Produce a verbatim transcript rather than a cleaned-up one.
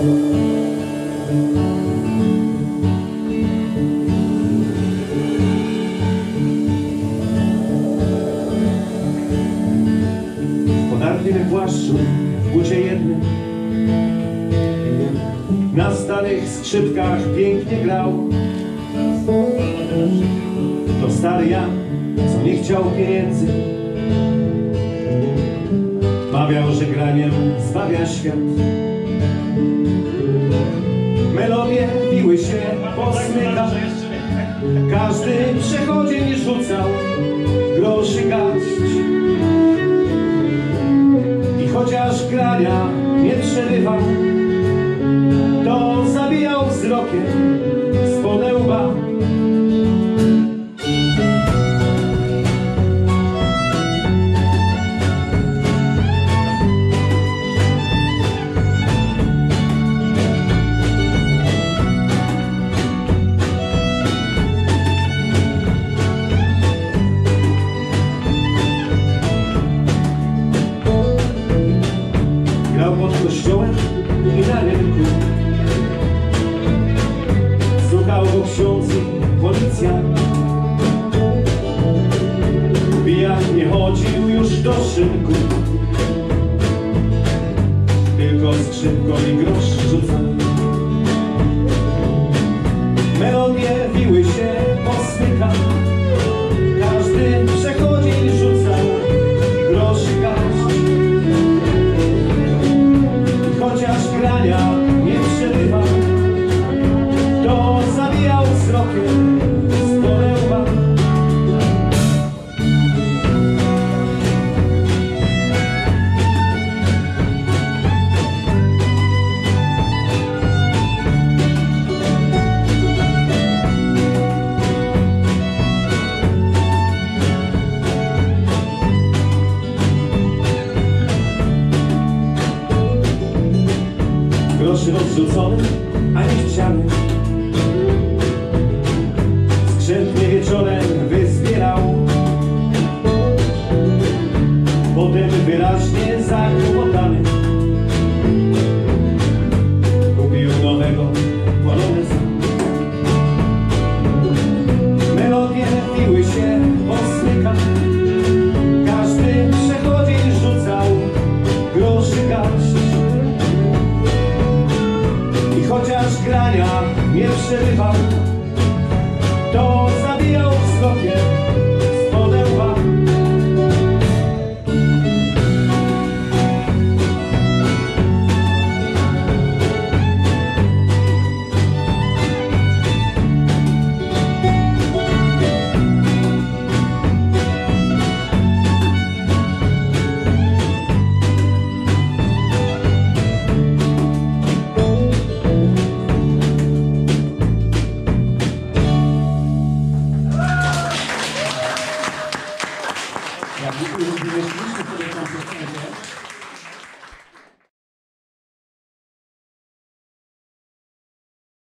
W płaszczu, w bucie jednym, na starych skrzypkach pięknie grał. To stary Jan, co nie chciał pieniędzy, mawiał, że graniem zbawia świat. Melodie biły się po smykach, każdy przechodzień rzucał groszy garść. Chociaż grania nie przerywał, to zabijał wzrokiem spod łba. Grał pod kościołem i na rynku, słuchał go ksiądz i policjant. Pijak nie chodził już do szynku, tylko skrzypką i grosz rzucał. Melodie wiły się po smykach, każdy przechodzień rzucał groszy garść. Chociaż grania nie przerywał, to zabijał wzrokiem spod łba. Groszy rozrzucony, a nie chciany, skrzętnie wieczorem wyzbierał. Potem wyraźnie zakłopotany